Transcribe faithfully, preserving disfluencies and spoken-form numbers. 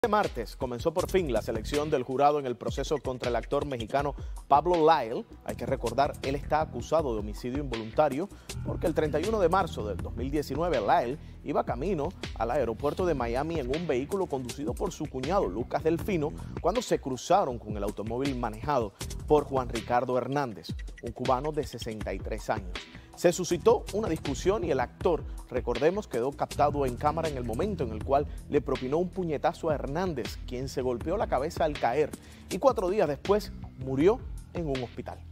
Este martes comenzó por fin la selección del jurado en el proceso contra el actor mexicano Pablo Lyle. Hay que recordar, él está acusado de homicidio involuntario porque el treinta y uno de marzo del dos mil diecinueve Lyle iba camino al aeropuerto de Miami en un vehículo conducido por su cuñado Lucas Delfino cuando se cruzaron con el automóvil manejado por Juan Ricardo Hernández, un cubano de sesenta y tres años. Se suscitó una discusión y el actor, recordemos, quedó captado en cámara en el momento en el cual le propinó un puñetazo a Hernández, quien se golpeó la cabeza al caer y cuatro días después murió en un hospital.